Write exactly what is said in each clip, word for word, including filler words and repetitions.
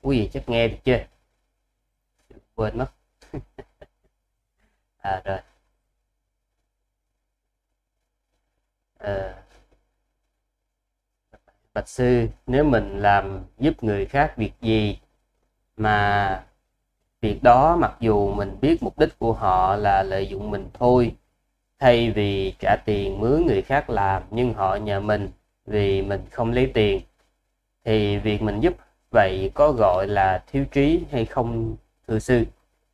Quý vị chắc nghe được chưa? Quên mất. À rồi. À, bạch sư, nếu mình làm giúp người khác việc gì mà việc đó mặc dù mình biết mục đích của họ là lợi dụng mình thôi, thay vì trả tiền mướn người khác làm nhưng họ nhờ mình vì mình không lấy tiền, thì việc mình giúp vậy có gọi là thiếu trí hay không thưa sư?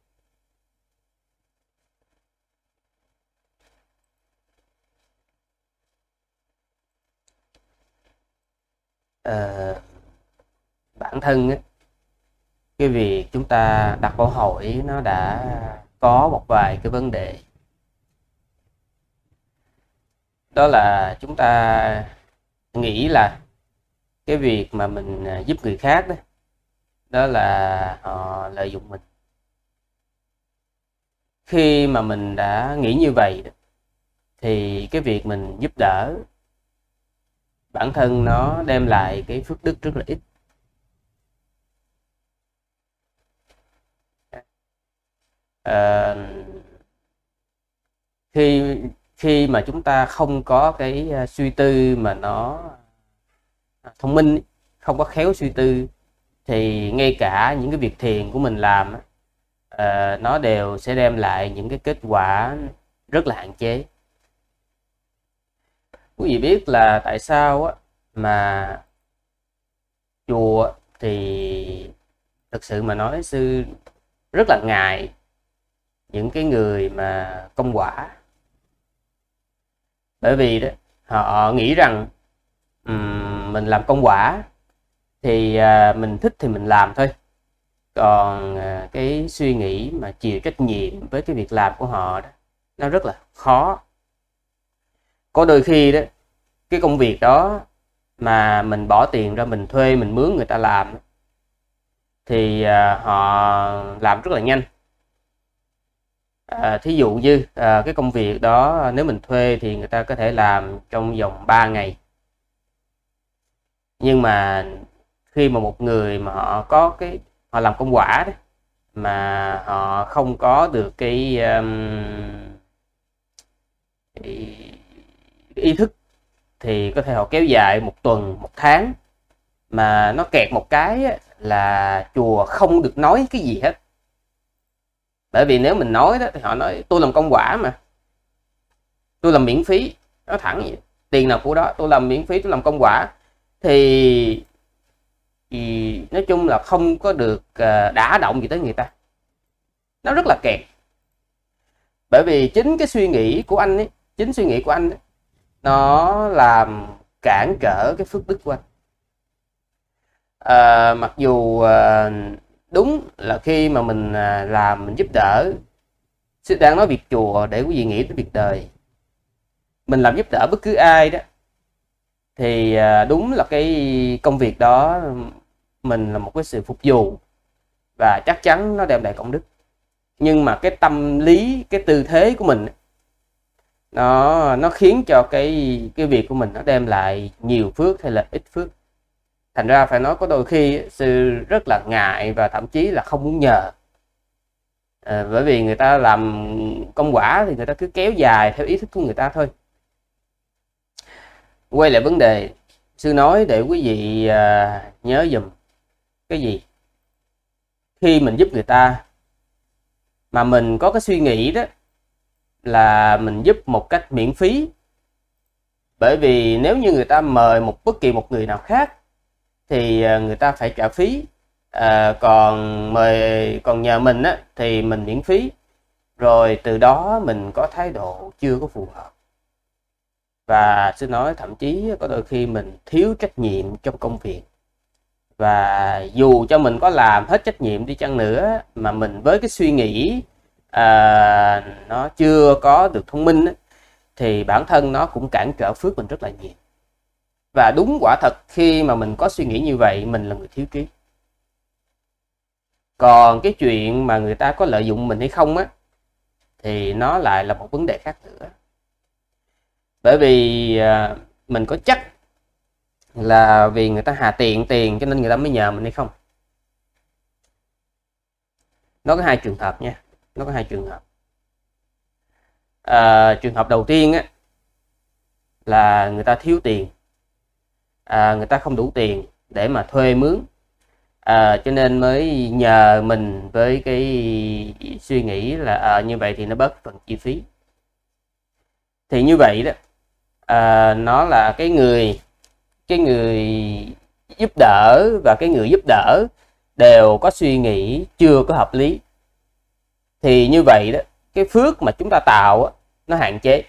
Ờ, bản thân á, cái việc chúng ta đặt câu hỏi nó đã có một vài cái vấn đề. Đó là chúng ta nghĩ là cái việc mà mình giúp người khác đó, đó là họ lợi dụng mình. Khi mà mình đã nghĩ như vậy thì cái việc mình giúp đỡ bản thân nó đem lại cái phước đức rất là ít. Ờ, khi khi mà chúng ta không có cái suy tư mà nó thông minh, không có khéo suy tư, thì ngay cả những cái việc thiền của mình làm uh, nó đều sẽ đem lại những cái kết quả rất là hạn chế. Quý vị biết là tại sao á, mà chùa thì thực sự mà nói sư rất là ngại những cái người mà công quả. Bởi vì đó họ nghĩ rằng um, mình làm công quả thì uh, mình thích thì mình làm thôi, còn uh, cái suy nghĩ mà chịu trách nhiệm với cái việc làm của họ đó nó rất là khó. Có đôi khi đó cái công việc đó mà mình bỏ tiền ra mình thuê, mình mướn người ta làm thì uh, họ làm rất là nhanh. À, thí dụ như à, cái công việc đó nếu mình thuê thì người ta có thể làm trong vòng ba ngày. Nhưng mà khi mà một người mà họ có cái họ làm công quả đó, mà họ không có được cái, um, cái ý thức thì có thể họ kéo dài một tuần, một tháng, mà nó kẹt một cái là chùa không được nói cái gì hết. Bởi vì nếu mình nói đó thì họ nói tôi làm công quả mà, tôi làm miễn phí, nói thẳng vậy, tiền nào của đó, tôi làm miễn phí, tôi làm công quả, thì, thì nói chung là không có được đả động gì tới người ta, nó rất là kẹt. Bởi vì chính cái suy nghĩ của anh ấy, chính suy nghĩ của anh ấy, nó làm cản trở cái phước đức của anh. À, mặc dù à, đúng là khi mà mình làm, mình giúp đỡ, sư đang nói việc chùa để quý vị nghĩ tới việc đời. Mình làm giúp đỡ bất cứ ai đó thì đúng là cái công việc đó mình là một cái sự phục vụ và chắc chắn nó đem lại công đức. Nhưng mà cái tâm lý, cái tư thế của mình nó nó khiến cho cái cái việc của mình nó đem lại nhiều phước hay là ít phước. Thành ra phải nói có đôi khi sư rất là ngại và thậm chí là không muốn nhờ. À, bởi vì người ta làm công quả thì người ta cứ kéo dài theo ý thích của người ta thôi. Quay lại vấn đề, sư nói để quý vị à, nhớ dùm cái gì. Khi mình giúp người ta mà mình có cái suy nghĩ đó là mình giúp một cách miễn phí, bởi vì nếu như người ta mời một bất kỳ một người nào khác thì người ta phải trả phí, à, còn mời còn nhờ mình á, thì mình miễn phí, rồi từ đó mình có thái độ chưa có phù hợp. Và sư nói thậm chí có đôi khi mình thiếu trách nhiệm trong công việc, và dù cho mình có làm hết trách nhiệm đi chăng nữa mà mình với cái suy nghĩ à, nó chưa có được thông minh á, thì bản thân nó cũng cản trở phước mình rất là nhiều. Và đúng quả thật khi mà mình có suy nghĩ như vậy, mình là người thiếu trí. Còn cái chuyện mà người ta có lợi dụng mình hay không á, thì nó lại là một vấn đề khác nữa. Bởi vì à, mình có chắc là vì người ta hà tiền tiền cho nên người ta mới nhờ mình hay không? nó có hai trường hợp nha, nó có hai trường hợp. À, trường hợp đầu tiên á, là người ta thiếu tiền, à, người ta không đủ tiền để mà thuê mướn, à, cho nên mới nhờ mình với cái suy nghĩ là à, như vậy thì nó bớt phần chi phí. Thì như vậy đó, à, nó là cái người cái người giúp đỡ và cái người giúp đỡ đều có suy nghĩ chưa có hợp lý. Thì như vậy đó, cái phước mà chúng ta tạo á, nó hạn chế.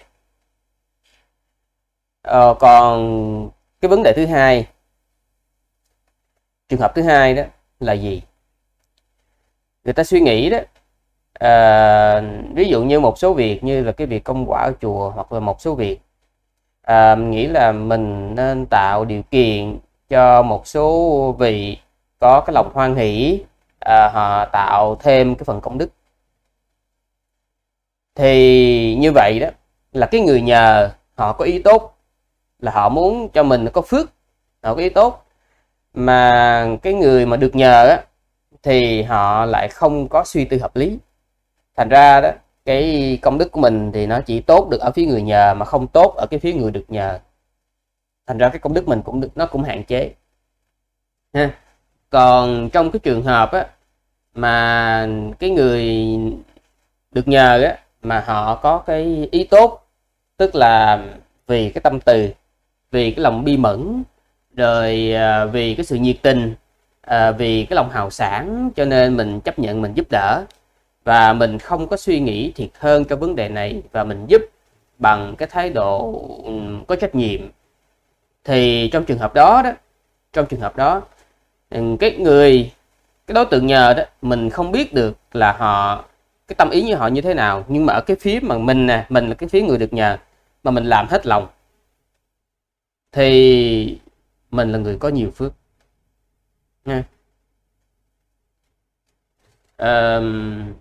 Ờ, còn cái vấn đề thứ hai, trường hợp thứ hai đó là gì? Người ta suy nghĩ đó, à, ví dụ như một số việc như là cái việc công quả ở chùa, hoặc là một số việc à, nghĩ là mình nên tạo điều kiện cho một số vị có cái lòng hoan hỷ, à, họ tạo thêm cái phần công đức. Thì như vậy đó là cái người nhờ họ có ý tốt, là họ muốn cho mình có phước, họ có ý tốt, mà cái người mà được nhờ á, thì họ lại không có suy tư hợp lý. Thành ra đó, cái công đức của mình thì nó chỉ tốt được ở phía người nhờ mà không tốt ở cái phía người được nhờ. Thành ra cái công đức mình cũng được, nó cũng hạn chế ha. Còn trong cái trường hợp á, mà cái người được nhờ á, mà họ có cái ý tốt, tức là vì cái tâm từ, vì cái lòng bi mẫn, rồi à, vì cái sự nhiệt tình, à, vì cái lòng hào sảng, cho nên mình chấp nhận mình giúp đỡ, và mình không có suy nghĩ thiệt hơn cho vấn đề này, và mình giúp bằng cái thái độ có trách nhiệm. Thì trong trường hợp đó đó, trong trường hợp đó, cái người, cái đối tượng nhờ đó, mình không biết được là họ, cái tâm ý như họ như thế nào, nhưng mà ở cái phía mà mình nè, mình là cái phía người được nhờ, mà mình làm hết lòng, thì mình là người có nhiều phước nha. Um,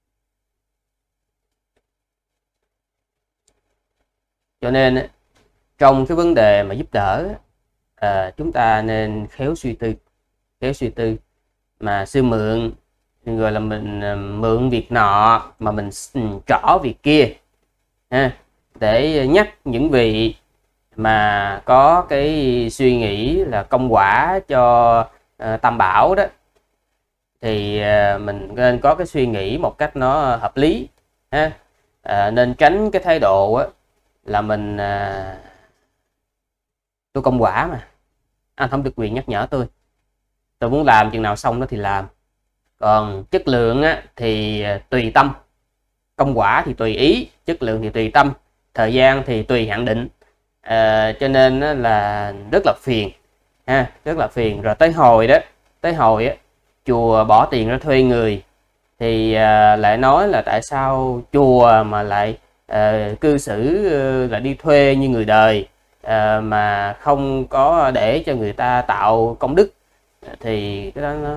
cho nên trong cái vấn đề mà giúp đỡ, à, chúng ta nên khéo suy tư, khéo suy tư. Mà sư mượn gọi là mình mượn việc nọ mà mình trỏ việc kia ha, để nhắc những vị mà có cái suy nghĩ là công quả cho uh, tam bảo đó, thì uh, mình nên có cái suy nghĩ một cách nó hợp lý ha. Uh, nên tránh cái thái độ á, là mình uh, tôi công quả mà anh không được quyền nhắc nhở tôi, tôi muốn làm chừng nào xong đó thì làm, còn chất lượng á, thì tùy tâm, công quả thì tùy ý, chất lượng thì tùy tâm, thời gian thì tùy hạn định. À, cho nên là rất là phiền ha, rất là phiền. Rồi tới hồi đó, tới hồi á, chùa bỏ tiền ra thuê người, thì à, lại nói là tại sao chùa mà lại à, cư xử à, lại đi thuê như người đời, à, mà không có để cho người ta tạo công đức. Thì cái đó nó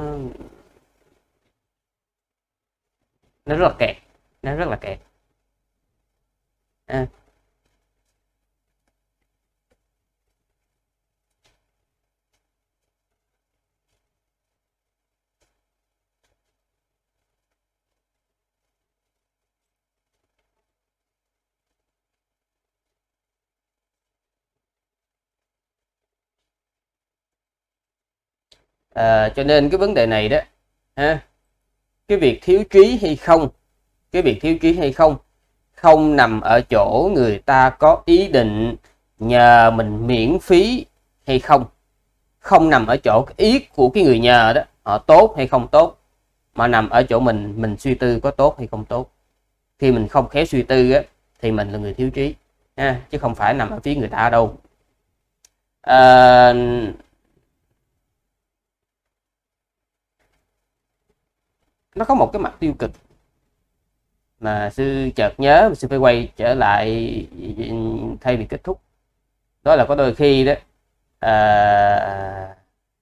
nó rất là kẹt, nó rất là kẹt à. À, cho nên cái vấn đề này đó ha, cái việc thiếu trí hay không, cái việc thiếu trí hay không không nằm ở chỗ người ta có ý định nhờ mình miễn phí hay không, không nằm ở chỗ cái ý của cái người nhờ đó họ tốt hay không tốt, mà nằm ở chỗ mình mình suy tư có tốt hay không tốt. Khi mình không khéo suy tư á, thì mình là người thiếu trí ha, chứ không phải nằm ở phía người ta đâu. À, nó có một cái mặt tiêu cực mà sư chợt nhớ, sư phải quay trở lại thay vì kết thúc. Đó là có đôi khi đó à,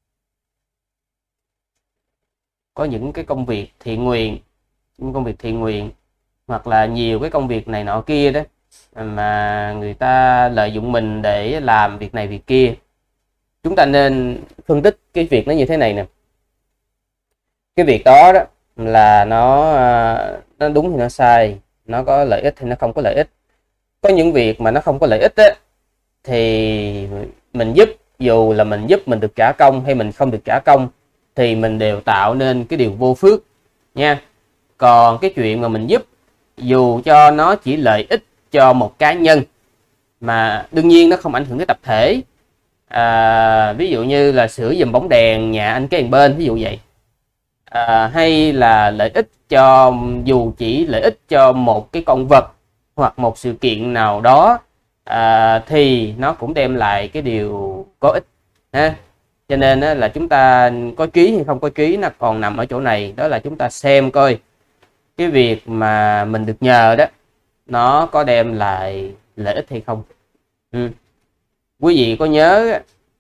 có những cái công việc thiện nguyện, những công việc thiện nguyện hoặc là nhiều cái công việc này nọ kia đó, mà người ta lợi dụng mình để làm việc này việc kia. Chúng ta nên phân tích cái việc nó như thế này nè. Cái việc đó đó là nó nó đúng thì nó sai, nó có lợi ích thì nó không có lợi ích. Có những việc mà nó không có lợi ích á, thì mình giúp, dù là mình giúp mình được trả công hay mình không được trả công, thì mình đều tạo nên cái điều vô phước nha. Còn cái chuyện mà mình giúp dù cho nó chỉ lợi ích cho một cá nhân, mà đương nhiên nó không ảnh hưởng tới tập thể, à, ví dụ như là sửa giùm bóng đèn nhà anh kế bên, ví dụ vậy, à, hay là lợi ích cho, dù chỉ lợi ích cho một cái con vật hoặc một sự kiện nào đó, à, thì nó cũng đem lại cái điều có ích ha. Cho nên là chúng ta có trí hay không có trí nó còn nằm ở chỗ này, đó là chúng ta xem coi cái việc mà mình được nhờ đó nó có đem lại lợi ích hay không. ừ. Quý vị có nhớ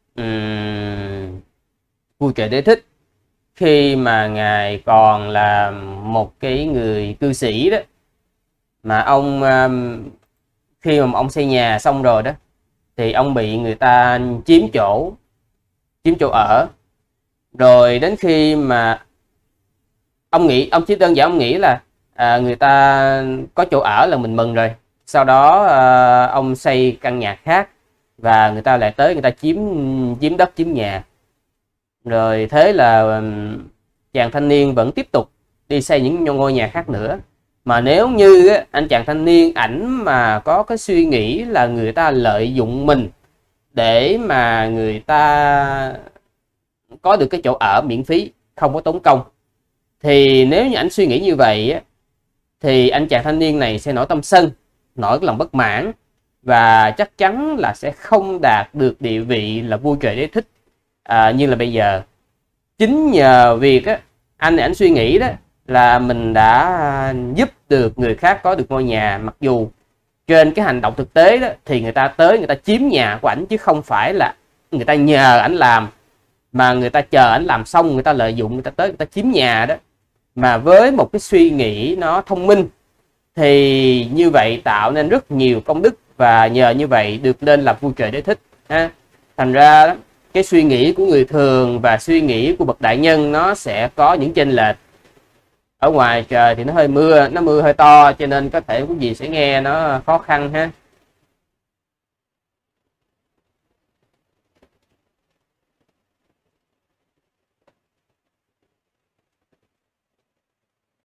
um, vua Trời Đế Thích khi mà ngài còn là một cái người cư sĩ đó, mà ông um, khi mà ông xây nhà xong rồi đó, thì ông bị người ta chiếm chỗ chiếm chỗ ở. Rồi đến khi mà ông nghĩ, ông chỉ đơn giản ông nghĩ là à, người ta có chỗ ở là mình mừng rồi. Sau đó à, ông xây căn nhà khác và người ta lại tới người ta chiếm chiếm đất chiếm nhà. Rồi thế là chàng thanh niên vẫn tiếp tục đi xây những ngôi nhà khác nữa. Mà nếu như anh chàng thanh niên ảnh mà có cái suy nghĩ là người ta lợi dụng mình để mà người ta có được cái chỗ ở miễn phí, không có tốn công, thì nếu như ảnh suy nghĩ như vậy thì anh chàng thanh niên này sẽ nổi tâm sân, nổi cái lòng bất mãn, và chắc chắn là sẽ không đạt được địa vị là vua Trời Đế Thích à, như là bây giờ. Chính nhờ việc á, anh này anh suy nghĩ đó là mình đã giúp được người khác có được ngôi nhà, mặc dù trên cái hành động thực tế đó thì người ta tới người ta chiếm nhà của ảnh, chứ không phải là người ta nhờ ảnh làm, mà người ta chờ ảnh làm xong người ta lợi dụng, người ta tới người ta chiếm nhà đó. Mà với một cái suy nghĩ nó thông minh thì như vậy tạo nên rất nhiều công đức, và nhờ như vậy được lên làm vua Trời Đế Thích ha. Thành ra đó, cái suy nghĩ của người thường và suy nghĩ của bậc đại nhân nó sẽ có những chênh lệch. Ở ngoài trời thì nó hơi mưa, nó mưa hơi to, cho nên có thể quý vị sẽ nghe nó khó khăn ha.